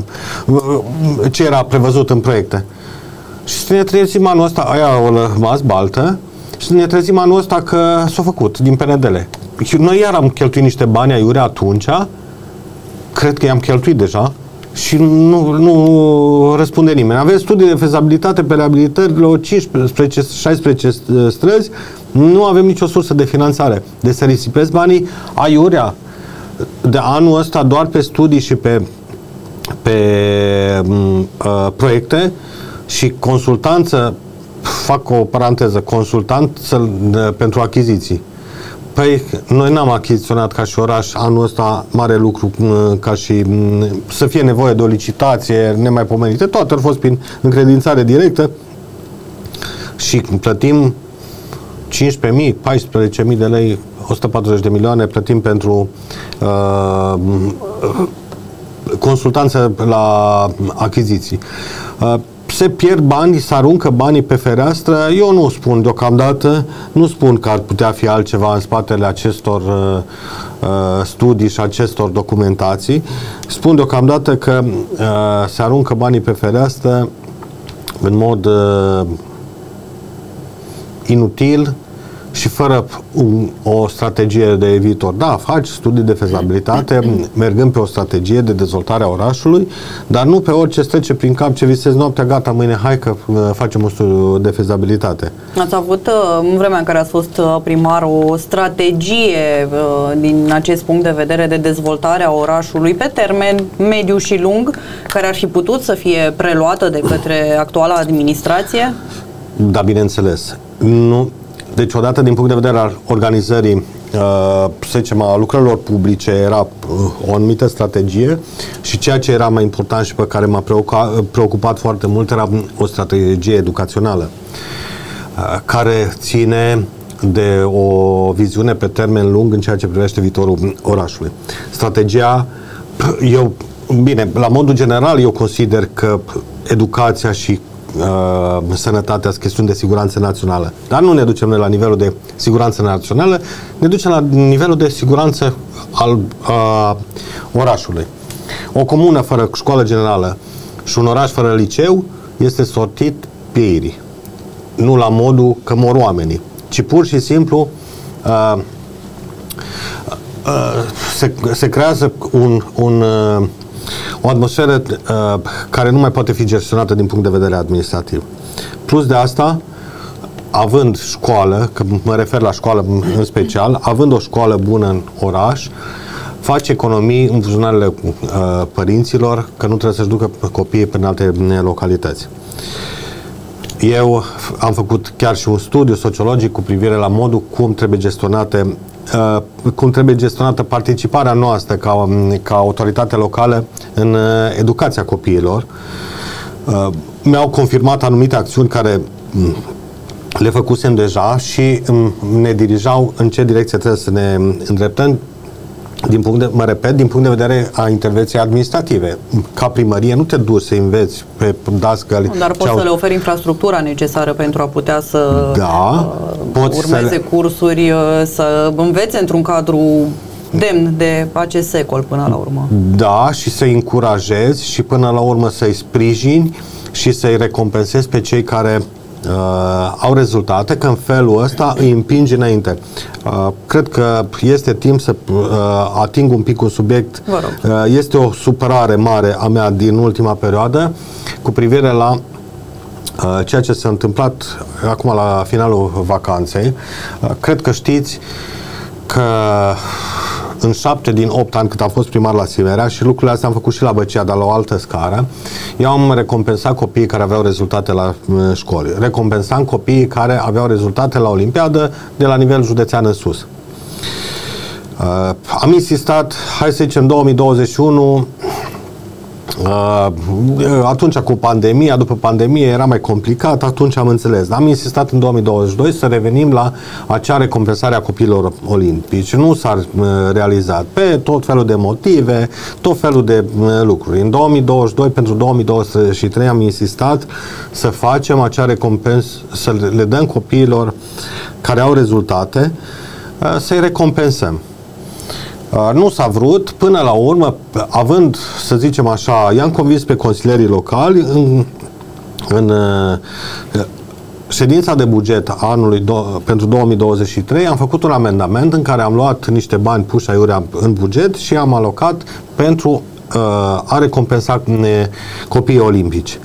Speaker 2: ce era prevăzut în proiecte. Și să ne trezim anul ăsta, aia a rămas baltă, și să ne trezim anul ăsta că s-a făcut din P N D L. Noi iar am cheltuit niște bani aiurea atunci, cred că i-am cheltuit deja, și nu, nu răspunde nimeni. Aveți studii de fezabilitate pe reabilitările cincisprezece șaisprezece străzi, nu avem nicio sursă de finanțare. Deci se risipesc banii aiurea de anul ăsta doar pe studii și pe pe uh, proiecte și consultanță, fac o paranteză, consultanță pentru achiziții. Păi, noi n-am achiziționat ca și oraș anul ăsta mare lucru, ca și să fie nevoie de o licitație nemaipomenite. Toate au fost prin încredințare directă și plătim cincisprezece mii, paisprezece mii de lei, o sută patruzeci de milioane plătim pentru uh, consultanță la achiziții. Uh, se pierd bani, se aruncă banii pe fereastră. Eu nu spun deocamdată, nu spun că ar putea fi altceva în spatele acestor uh, uh, studii și acestor documentații. Spun deocamdată că uh, se aruncă banii pe fereastră în mod uh, inutil și fără un, o strategie de viitor. Da, faci studii de fezabilitate, mergând pe o strategie de dezvoltare a orașului, dar nu pe orice trece prin cap ce visezi noaptea, gata, mâine hai că uh, facem un studiu de fezabilitate.
Speaker 1: Ați avut, uh, în vremea în care ați fost uh, primar, o strategie uh, din acest punct de vedere de dezvoltare a orașului pe termen mediu și lung, care ar fi putut să fie preluată de către actuala administrație?
Speaker 2: Da, bineînțeles. Nu. Deci, odată, din punct de vedere al organizării, uh, să zicem, a lucrărilor publice, era uh, o anumită strategie și ceea ce era mai important și pe care m-a preocupat, preocupat foarte mult era o strategie educațională uh, care ține de o viziune pe termen lung în ceea ce privește viitorul orașului. Strategia, eu, bine, la modul general, eu consider că educația și Uh, sănătatea, sunt chestiuni de siguranță națională. Dar nu ne ducem noi la nivelul de siguranță națională, ne ducem la nivelul de siguranță al uh, orașului. O comună fără școală generală și un oraș fără liceu este sortit pieirii. Nu la modul că mor oamenii, ci pur și simplu uh, uh, se, se creează un, un uh, o atmosferă uh, care nu mai poate fi gestionată din punct de vedere administrativ. Plus de asta, având școală, că mă refer la școală în special, având o școală bună în oraș, face economii în buzunarele uh, părinților, că nu trebuie să-și ducă copiii prin alte localități. Eu am făcut chiar și un studiu sociologic cu privire la modul cum trebuie gestionate Uh, cum trebuie gestionată participarea noastră ca, ca autoritate locală în uh, educația copiilor. Uh, mi-au confirmat anumite acțiuni care um, le făcusem deja și um, ne dirijau în ce direcție trebuie să ne îndreptăm. Din punct de, mă repet, din punct de vedere a intervenției administrative. Ca primărie nu te duci să înveți pe dascăli.
Speaker 1: Dar poți să le oferi infrastructura necesară pentru a putea să
Speaker 2: da,
Speaker 1: uh, urmeze să le... cursuri, uh, să învețe într-un cadru demn de acest secol până la urmă.
Speaker 2: Da, și să-i încurajezi și până la urmă să-i sprijini și să-i recompensezi pe cei care Uh, au rezultate, că în felul ăsta îi împingi înainte. Uh, cred că este timp să uh, ating un pic un subiect. Uh, este o supărare mare a mea din ultima perioadă cu privire la uh, ceea ce s-a întâmplat acum la finalul vacanței. Uh, cred că știți că în șapte din opt ani cât am fost primar la Simerea, și lucrurile astea am făcut și la Băcea, dar la o altă scară, eu am recompensat copiii care aveau rezultate la uh, școli. Recompensam copiii care aveau rezultate la Olimpiadă de la nivel județean în sus. Uh, am insistat, hai să zicem, două mii douăzeci și unu, Uh, atunci cu pandemia, după pandemie era mai complicat, atunci am înțeles. Am insistat în două mii douăzeci și doi să revenim la acea recompensare a copiilor olimpici. Nu s-a uh, realizat pe tot felul de motive, tot felul de uh, lucruri. În două mii douăzeci și doi, pentru două mii douăzeci și trei am insistat să facem acea recompensă, să le dăm copiilor care au rezultate, uh, să-i recompensăm. Uh, nu s-a vrut, până la urmă, având, să zicem așa, i-am convins pe consilierii locali în, în uh, ședința de buget anului do- pentru două mii douăzeci și trei, am făcut un amendament în care am luat niște bani puși aiurea în buget și am alocat pentru uh, a recompensa copiii olimpici.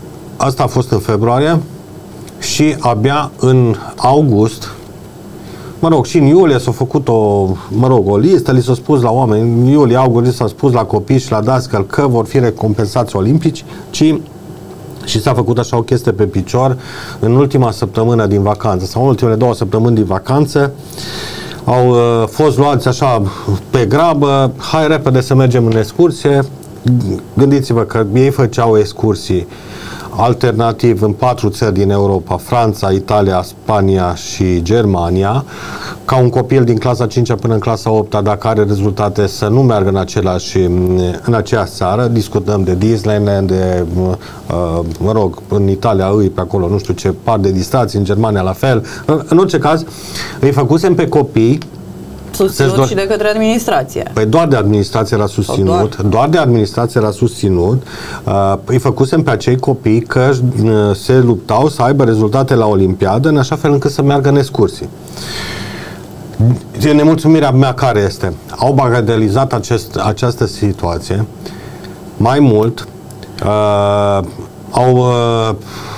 Speaker 2: Asta a fost în februarie și abia în august Mă rog, și în iulie s-a făcut o, mă rog, o listă, li s-a spus la oameni, în iulie, august, s-a spus la copii și la dascăl că vor fi recompensați olimpici, ci și s-a făcut așa o chestie pe picior în ultima săptămână din vacanță sau în ultimele două săptămâni din vacanță. Au uh, fost luați așa pe grabă, hai repede să mergem în excursie. Gândiți-vă că ei făceau excursii alternativ în patru țări din Europa, Franța, Italia, Spania și Germania. Ca un copil din clasa a cincea până în clasa a opta, dacă are rezultate, să nu meargă în, același, în aceeași țară. Discutăm de Disneyland, de, mă rog, în Italia îi pe acolo, nu știu ce par de distracții, în Germania la fel. În orice caz, îi făcusem pe copii
Speaker 1: susținut doar, și de către administrație.
Speaker 2: Păi doar de administrație era susținut, doar? doar de administrație era susținut. Uh, îi făcusem pe acei copii că uh, se luptau să aibă rezultate la Olimpiadă în așa fel încât să meargă în excursii. Nemulțumirea mea care este? Au bagatelizat acest, această situație. Mai mult, uh, au... Uh,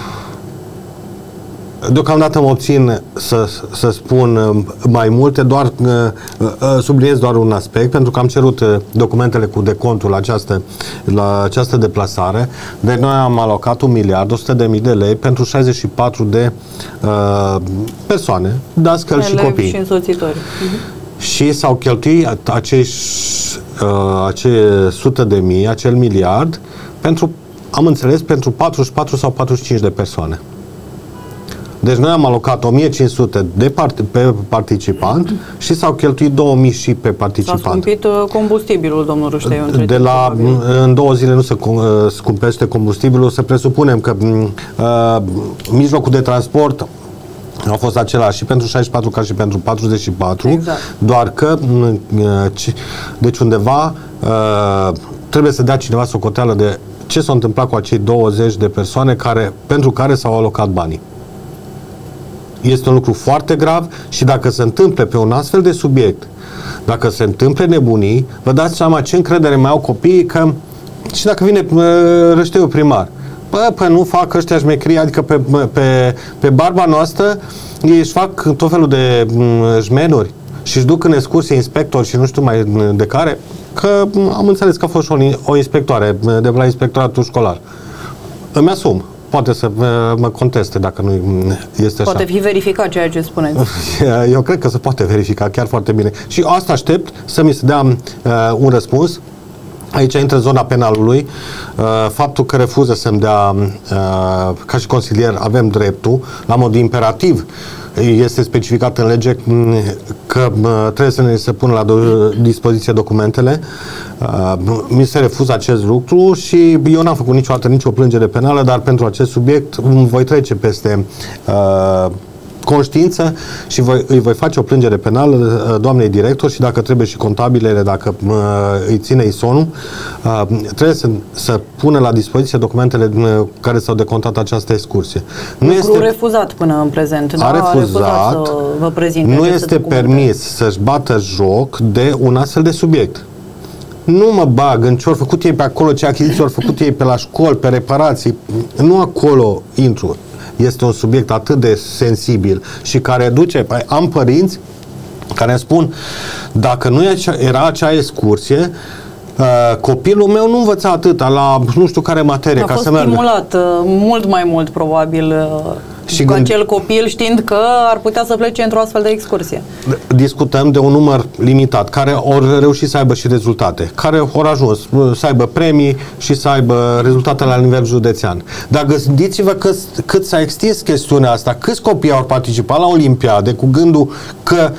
Speaker 2: deocamdată mă obțin să, să spun mai multe, doar subliniez doar un aspect, pentru că am cerut documentele cu decontul la această, la această deplasare. Deci noi am alocat un miliard o sută de mii de lei pentru șaizeci și patru de uh, persoane, dascăli și copii.
Speaker 1: Și însoțitori. Uh-huh.
Speaker 2: Și s-au cheltuit acei, uh, acei sute de mii, acel miliard, pentru, am înțeles, pentru patruzeci și patru sau patruzeci și cinci de persoane. Deci noi am alocat o mie cinci sute de part- pe participant și s-au cheltuit două mii și pe participant.
Speaker 1: S-a scumpit combustibilul, domnul Rușteiu.
Speaker 2: De la, în două zile nu se scumpește combustibilul, să presupunem că uh, mijlocul de transport a fost același și pentru șaizeci și patru ca și pentru patruzeci și patru,
Speaker 1: exact.
Speaker 2: Doar că uh, deci undeva uh, trebuie să dea cineva socoteală de ce s-a întâmplat cu acei douăzeci de persoane care, pentru care s-au alocat banii. Este un lucru foarte grav și dacă se întâmple pe un astfel de subiect, dacă se întâmple nebunii, vă dați seama ce încredere mai au copiii că și dacă vine Rășteiul primar, bă, păi nu fac ăștia șmecherii, adică pe, pe, pe barba noastră ei își fac tot felul de șmenuri și își duc în excursie inspectori și nu știu mai de care, că am înțeles că a fost o, o inspectoare de la inspectoratul școlar. Îmi asum. Poate să mă conteste dacă nu este așa.
Speaker 1: Poate fi verificat ceea ce spuneți.
Speaker 2: Eu cred că se poate verifica chiar foarte bine. Și asta aștept să mi se dea uh, un răspuns. Aici intră zona penalului. Uh, faptul că refuză să-mi dea, uh, ca și consilier, avem dreptul, la mod imperativ, este specificat în lege că trebuie să ne se pună la dispoziție documentele. Mi se refuză acest lucru și eu n-am făcut niciodată nicio plângere penală, dar pentru acest subiect voi trece peste uh, conștiință și voi, îi voi face o plângere penală doamnei director și dacă trebuie și contabilele, dacă uh, îi ține isonul, uh, trebuie să, să pună la dispoziție documentele uh, care s-au decontat această excursie.
Speaker 1: Nu este refuzat până în prezent.
Speaker 2: A refuzat,
Speaker 1: a refuzat să vă prezinte.
Speaker 2: Nu este permis să-și bată joc de un astfel de subiect. Nu mă bag în ce au făcut ei pe acolo, ce achiziții au făcut ei pe la școli, pe reparații. Nu acolo intru. Este un subiect atât de sensibil și care duce... Am părinți care îmi spun, dacă nu era acea excursie, uh, copilul meu nu învăța atâta la nu știu care materie.
Speaker 1: A
Speaker 2: ca
Speaker 1: fost
Speaker 2: să meargă.
Speaker 1: stimulat uh, mult mai mult, probabil, uh, și cu acel copil, știind că ar putea să plece într-o astfel de excursie. Discutăm de un număr limitat, care au reușit să aibă și rezultate, care au ajuns să aibă premii și să aibă rezultate la nivel județean. Dar gândiți-vă că, cât s-a extins chestiunea asta, câți copii au participat la Olimpiade cu gândul că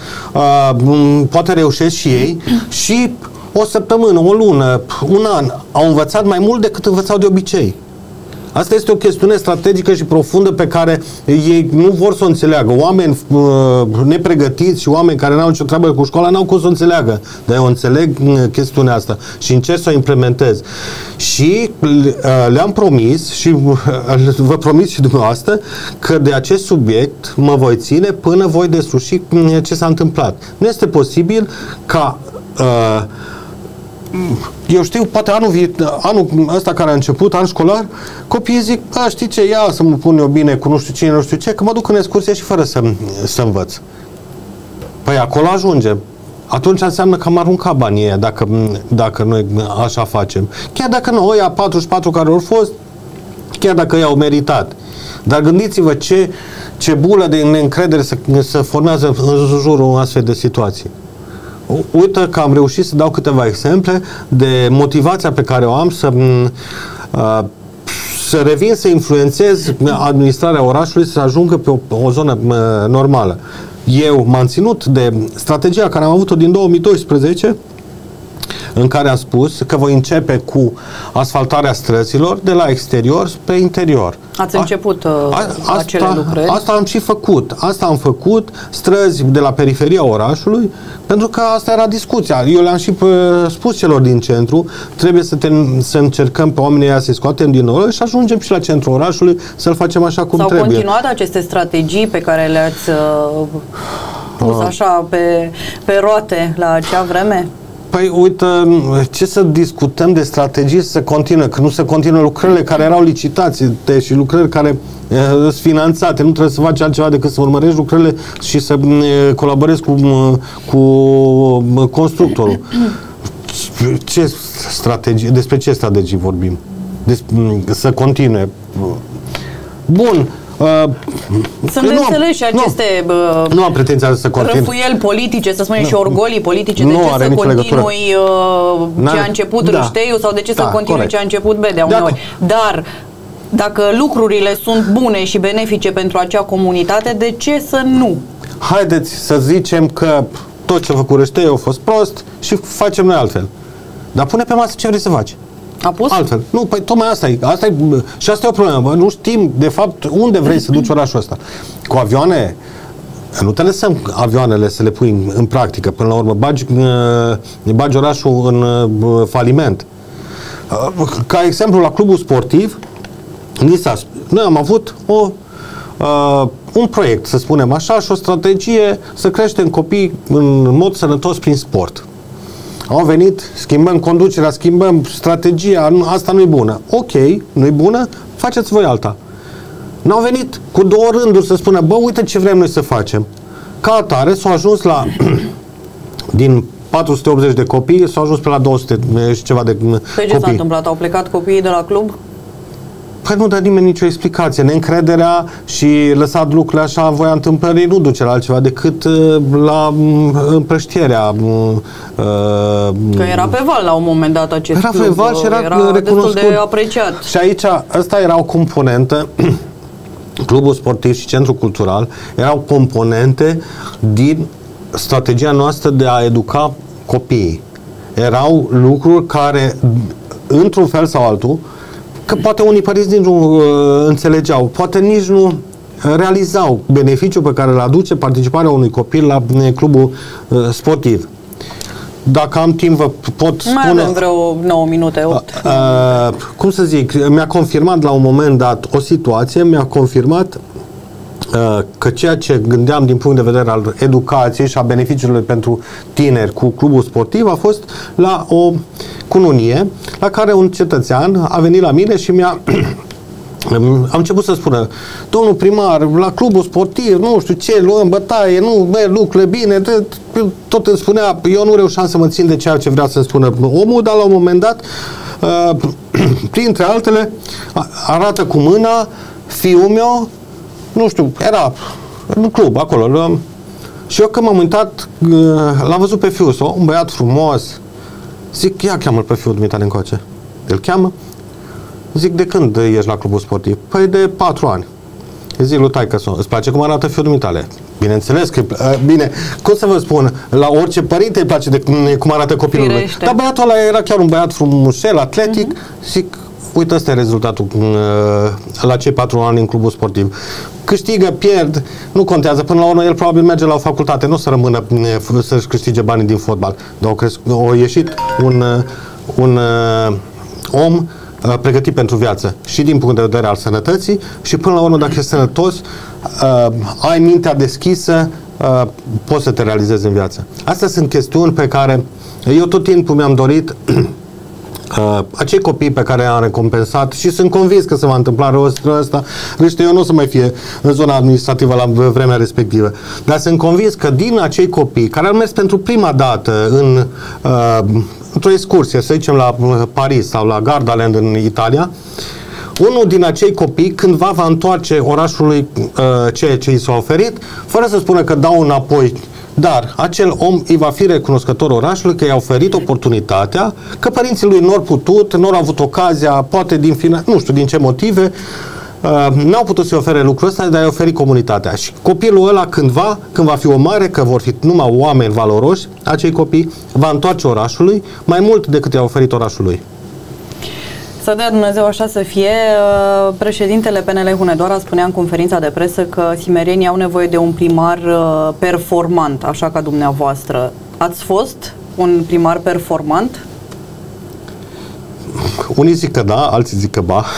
Speaker 1: uh, poate reușesc și ei și o săptămână, o lună, un an, au învățat mai mult decât învățau de obicei. Asta este o chestiune strategică și profundă pe care ei nu vor să o înțeleagă. Oameni uh, nepregătiți și oameni care n-au nicio treabă cu școala n-au cum să o înțeleagă. Dar eu înțeleg uh, chestiunea asta și încerc să o implementez. Și uh, le-am promis și uh, vă promis și dumneavoastră că de acest subiect mă voi ține până voi desluși uh, ce s-a întâmplat. Nu este posibil ca uh, eu știu, poate anul, anul ăsta care a început, an școlar, copiii zic, a, știi ce, ia să mă pun eu bine cu nu știu cine, nu știu ce, că mă duc în excursie și fără să, să învăț.
Speaker 2: Păi acolo ajungem. Atunci înseamnă că am aruncat banii ăia dacă, dacă noi așa facem. Chiar dacă nu, ăia patruzeci și patru care au fost, chiar dacă ei au meritat. Dar gândiți-vă ce, ce bulă de neîncredere se, se formează în jurul astfel de situații. Uite că am reușit să dau câteva exemple de motivația pe care o am să, uh, să revin să influențez administrarea orașului să ajungă pe o, o zonă uh, normală. Eu m-am ținut de strategia care am avut-o din două mii doisprezece, în care am spus că voi începe cu asfaltarea străzilor de la exterior spre interior.
Speaker 1: Ați a, început uh,
Speaker 2: a,
Speaker 1: acele
Speaker 2: asta,
Speaker 1: lucrări?
Speaker 2: Asta am și făcut. Asta am făcut, străzi de la periferia orașului, pentru că asta era discuția. Eu le-am și spus celor din centru, trebuie să, te, să încercăm pe oamenii ăia să-i scoatem din oraș și ajungem și la centrul orașului să-l facem așa cum
Speaker 1: S-au
Speaker 2: trebuie.
Speaker 1: S-au continuat aceste strategii pe care le-ați uh, pus uh. așa pe, pe roate la acea vreme?
Speaker 2: Păi, uite, ce să discutăm de strategii să continue, că nu se continuă lucrările care erau licitate și lucrări care sunt finanțate. Nu trebuie să faci altceva decât să urmărești lucrările și să e, colaborezi cu, cu constructorul. Ce strategii, despre ce strategii vorbim? Despre, să continue. Bun. Uh,
Speaker 1: Sunt de înțeles și aceste
Speaker 2: nu, nu am pretenția să continui.
Speaker 1: Răfuieli politice, să spunem,
Speaker 2: nu,
Speaker 1: și orgolii politice. De
Speaker 2: nu
Speaker 1: ce să continui uh, ce a început da. Râșteiu sau de ce da, să continui corect. Ce a început Bedea uneori. Dar dacă lucrurile sunt bune și benefice pentru acea comunitate, de ce să nu?
Speaker 2: Haideți să zicem că tot ce a făcut Râșteiu a fost prost și facem noi altfel. Dar pune pe masă ce vrei să faci.
Speaker 1: A pus?
Speaker 2: Altfel. Nu, păi tocmai asta e. Asta e și asta e o problemă. Nu știm, de fapt, unde vrei să duci orașul ăsta. Cu avioane, nu te lăsăm avioanele să le pui în, în practică. Până la urmă, bagi, bagi orașul în uh, faliment. Uh, ca exemplu, la clubul sportiv, noi am avut o, uh, un proiect, să spunem așa, și o strategie să creștem copii în mod sănătos prin sport. Au venit, schimbăm conducerea, schimbăm strategia, asta nu e bună. Ok, nu e bună, faceți voi alta. N-au venit cu două rânduri să spună, bă, uite ce vrem noi să facem. Ca atare s-au ajuns la, din patru sute optzeci de copii, s-au ajuns pe la două sute și ceva de copii.
Speaker 1: Păi ce s-a întâmplat? Au plecat copiii de la club?
Speaker 2: Păi nu dă nimeni nicio explicație. Neîncrederea și lăsat lucrurile așa în voia întâmplării nu duce la altceva decât uh, la uh, împrăștierea. Uh,
Speaker 1: că era pe val la un moment dat acest
Speaker 2: era
Speaker 1: club.
Speaker 2: Pe val și era,
Speaker 1: era
Speaker 2: recunoscut.
Speaker 1: destul de apreciat.
Speaker 2: Și aici, ăsta era o componentă, clubul sportiv și centrul cultural erau componente din strategia noastră de a educa copiii. Erau lucruri care, într-un fel sau altul, că poate unii părinți nici nu uh, înțelegeau, poate nici nu realizau beneficiul pe care îl aduce participarea unui copil la uh, clubul uh, sportiv. Dacă am timp, vă pot
Speaker 1: Mai
Speaker 2: spune...
Speaker 1: avem vreo nouă minute, opt.
Speaker 2: Uh, uh, cum să zic, mi-a confirmat la un moment dat o situație, mi-a confirmat uh, că ceea ce gândeam din punct de vedere al educației și a beneficiilor pentru tineri cu clubul sportiv a fost la o cununie la care un cetățean a venit la mine și mi-a am început să spună, domnul primar, la clubul sportiv, nu știu ce, luăm bătaie, nu, bă, lucrurile bine, tot îmi spunea, eu nu reușeam să mă țin de ceea ce vrea să-mi spună omul, dar la un moment dat, uh, printre altele, arată cu mâna fiul meu, nu știu, era în club, acolo, și eu când m-am uitat, uh, l-am văzut pe fiul său, un băiat frumos, zic, ia cheamă-l pe fiul dumitale încoace. Îl cheamă. Zic, de când ești la clubul sportiv? Păi de patru ani. Zic lui taică-s-o, îți place cum arată fiul dumitale? Bineînțeles că, bine, cum să vă spun, la orice părinte îi place de cum arată copilul meu. Dar băiatul ăla era chiar un băiat frumușel, atletic. Uh-huh. Zic, uite, ăsta e rezultatul la cei patru ani în clubul sportiv. Câștigă, pierd, nu contează. Până la urmă, el probabil merge la o facultate, nu o să rămână să-și câștige banii din fotbal. Dar a ieșit un, un om pregătit pentru viață și din punct de vedere al sănătății și până la urmă, dacă ești sănătos, uh, ai mintea deschisă, uh, poți să te realizezi în viață. Astea sunt chestiuni pe care eu tot timpul mi-am dorit Uh, acei copii pe care i-am recompensat și sunt convins că se va întâmpla răul ăsta, Râșteio nu o să mai fie în zona administrativă la vremea respectivă, dar sunt convins că din acei copii care au mers pentru prima dată în, uh, într-o excursie, să zicem la Paris sau la Gardaland în Italia, unul din acei copii cândva va întoarce orașului uh, ceea ce i s-a oferit, fără să spună că dau înapoi. Dar acel om îi va fi recunoscător orașului că i-a oferit oportunitatea, că părinții lui nu au putut, nu au avut ocazia, poate din fina, nu știu din ce motive, uh, n-au putut să-i ofere lucrul ăsta, dar i-a oferit comunitatea. Și copilul ăla cândva, când va fi o mare, că vor fi numai oameni valoroși, acei copii, va întoarce orașului mai mult decât i-a oferit orașului.
Speaker 1: Să dea Dumnezeu așa să fie. Președintele P N L Hunedoara spunea în conferința de presă că simerienii au nevoie de un primar performant, așa ca dumneavoastră. Ați fost un primar performant?
Speaker 2: Unii zic că da, alții zic că ba.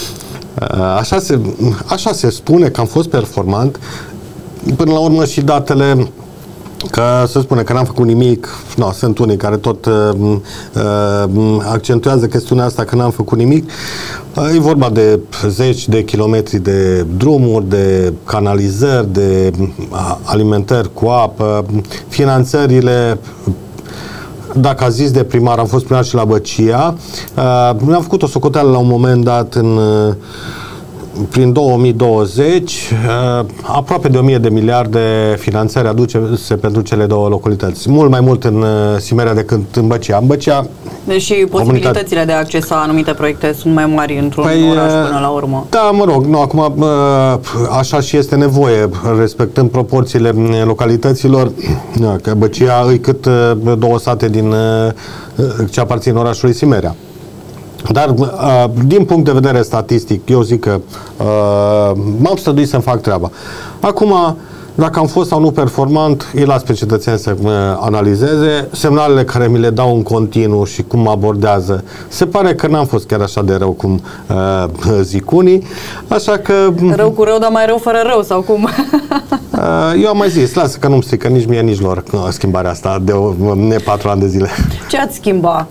Speaker 2: Așa se, așa se spune că am fost performant. Până la urmă și datele, că se spune că n-am făcut nimic, no, sunt unii care tot uh, uh, accentuează chestiunea asta că n-am făcut nimic. Uh, e vorba de zeci de kilometri de drumuri, de canalizări, de uh, alimentări cu apă, finanțările. Dacă a zis de primar, am fost primar și la Băcia. Uh, mi-am făcut o socoteală la un moment dat în uh, prin două mii douăzeci, aproape de o mie de miliarde finanțări aduce-se pentru cele două localități. Mult mai mult în Simerea decât în Băcia. În Băcia,
Speaker 1: deși posibilitățile comunitate... de a accesa anumite proiecte sunt mai mari într-un păi, oraș până la urmă.
Speaker 2: Da, mă rog, nu, acum așa și este nevoie, respectând proporțiile localităților, că Băcia îi cât două sate din ce aparțin orașului Simerea. Dar, uh, din punct de vedere statistic, eu zic că uh, m-am străduit să-mi fac treaba. Acum, dacă am fost sau nu performant, îi las pe cetățeni să uh, analizeze. Semnalele care mi le dau în continuu și cum mă abordează, se pare că n-am fost chiar așa de rău cum uh, zic unii. Așa că...
Speaker 1: Rău cu rău, dar mai rău fără rău, sau cum?
Speaker 2: uh, eu am mai zis, lasă că nu-mi strică nici mie, nici lor uh, schimbarea asta de ne patru ani de zile.
Speaker 1: Ce ați schimba?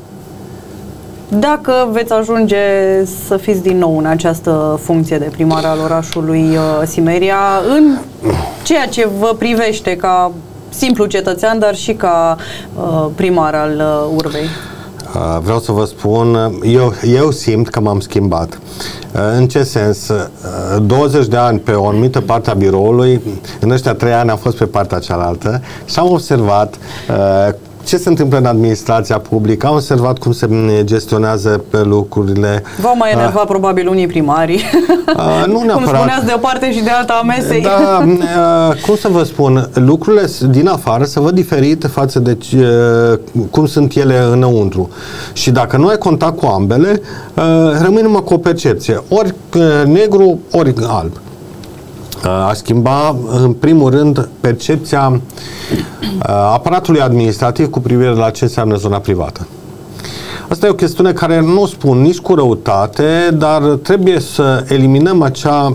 Speaker 1: Dacă veți ajunge să fiți din nou în această funcție de primar al orașului uh, Simeria, în ceea ce vă privește ca simplu cetățean, dar și ca uh, primar al uh, Urbei?
Speaker 2: Uh, vreau să vă spun, eu, eu simt că m-am schimbat. Uh, în ce sens? Uh, douăzeci de ani pe o anumită parte a biroului, în ăștia trei ani am fost pe partea cealaltă și am observat uh, ce se întâmplă în administrația publică, am observat cum se gestionează pe lucrurile.
Speaker 1: V-au mai enervat uh, probabil unii primari.
Speaker 2: Uh, nu neapărat.
Speaker 1: Cum spuneați de o parte și de alta a mesei.
Speaker 2: Da, uh, cum să vă spun, lucrurile din afară se văd diferite față de uh, cum sunt ele înăuntru. Și dacă nu ai contact cu ambele, uh, rămâi numai cu o percepție. Ori uh, negru, ori alb. A schimba, în primul rând, percepția aparatului administrativ cu privire la ce înseamnă zona privată. Asta e o chestiune care nu o spun nici cu răutate, dar trebuie să eliminăm acea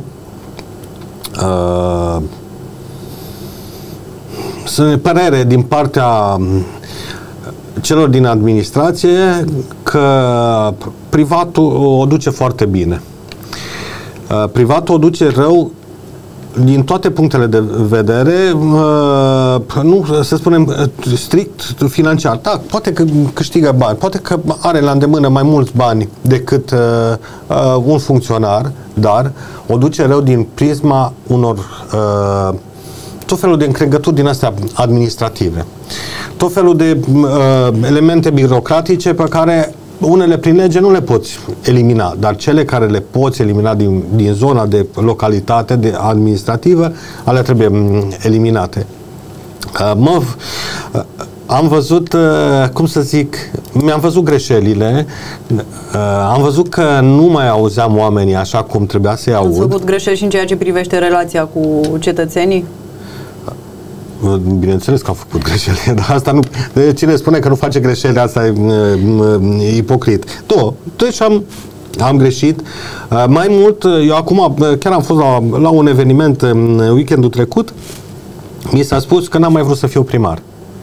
Speaker 2: uh, părere din partea celor din administrație că privatul o duce foarte bine. Uh, privatul o duce rău din toate punctele de vedere, uh, nu să spunem strict financiar. Da, poate că câștigă bani, poate că are la îndemână mai mulți bani decât uh, uh, un funcționar, dar o duce rău din prisma unor uh, tot felul de încrengături din astea administrative. Tot felul de uh, elemente birocratice pe care unele prin lege nu le poți elimina, dar cele care le poți elimina din, din zona de localitate, de administrativă, alea trebuie eliminate. Uh, mă, uh, am văzut, uh, cum să zic, mi-am văzut greșelile, uh, am văzut că nu mai auzeam oamenii așa cum trebuia să-i aud.
Speaker 1: Ați făcut greșeli și în ceea ce privește relația cu cetățenii?
Speaker 2: Bineînțeles că am făcut greșeli, dar asta nu... Cine spune că nu face greșeli, asta e, e ipocrit. Do, deci am, am greșit. Mai mult, eu acum chiar am fost la, la un eveniment weekendul trecut, mi s-a spus că n-am mai vrut să fiu primar.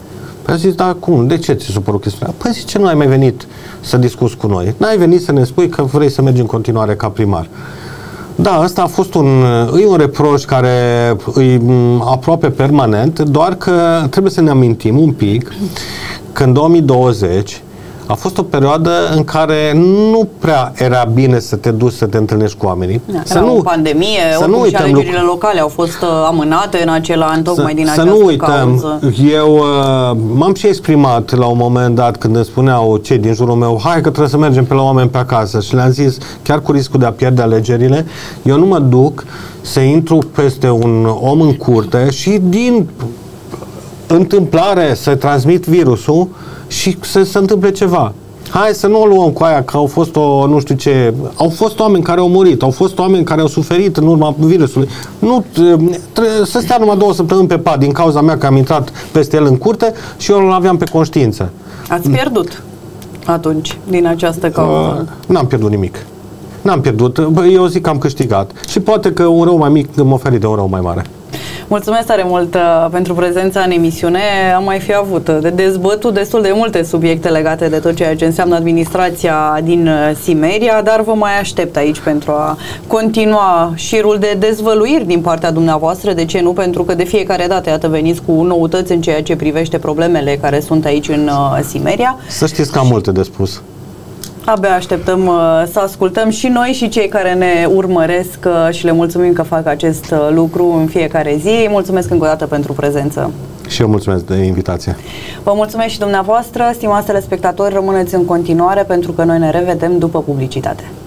Speaker 2: Păi a zis, da, cum? De ce ți s-a părut chestiunea? Păi zice, nu ai mai venit să discuți cu noi. N-ai venit să ne spui că vrei să mergi în continuare ca primar. Da, ăsta a fost un, e un reproș care e aproape permanent, doar că trebuie să ne amintim un pic că în două mii douăzeci a fost o perioadă în care nu prea era bine să te duci să te întâlnești cu oamenii.
Speaker 1: Da,
Speaker 2: să
Speaker 1: era
Speaker 2: nu,
Speaker 1: o pandemie,
Speaker 2: să nu
Speaker 1: și alegerile
Speaker 2: lucru.
Speaker 1: locale au fost uh, amânate în acel an, tocmai
Speaker 2: să,
Speaker 1: din
Speaker 2: să
Speaker 1: această
Speaker 2: nu uităm,
Speaker 1: cauză.
Speaker 2: Eu uh, m-am și exprimat la un moment dat când îmi spuneau cei din jurul meu, hai că trebuie să mergem pe la oameni pe acasă, și le-am zis, chiar cu riscul de a pierde alegerile, eu nu mă duc să intru peste un om în curte și din întâmplare să transmit virusul și să se întâmple ceva. Hai să nu o luăm cu aia că au fost o, nu știu ce, au fost oameni care au murit, au fost oameni care au suferit în urma virusului. Nu, trebuie să stea numai două săptămâni pe pat din cauza mea că am intrat peste el în curte și eu îl aveam pe conștiință.
Speaker 1: Ați pierdut atunci din această cauză?
Speaker 2: Uh, n-am pierdut nimic. N-am pierdut. Bă, eu zic că am câștigat. Și poate că un rău mai mic mă oferi de un rău mai mare.
Speaker 1: Mulțumesc tare mult uh, pentru prezența în emisiune. Am mai fi avut de dezbătut destul de multe subiecte legate de tot ceea ce înseamnă administrația din uh, Simeria, dar vă mai aștept aici pentru a continua șirul de dezvăluiri din partea dumneavoastră. De ce nu? Pentru că de fiecare dată, iată, veniți cu noutăți în ceea ce privește problemele care sunt aici în uh, Simeria.
Speaker 2: Să știți că am multe de spus.
Speaker 1: Abia așteptăm uh, să ascultăm și noi și cei care ne urmăresc uh, și le mulțumim că fac acest uh, lucru în fiecare zi. Mulțumesc încă o dată pentru prezență.
Speaker 2: Și eu mulțumesc de invitație.
Speaker 1: Vă mulțumesc și dumneavoastră, stimați telespectatori, rămâneți în continuare pentru că noi ne revedem după publicitate.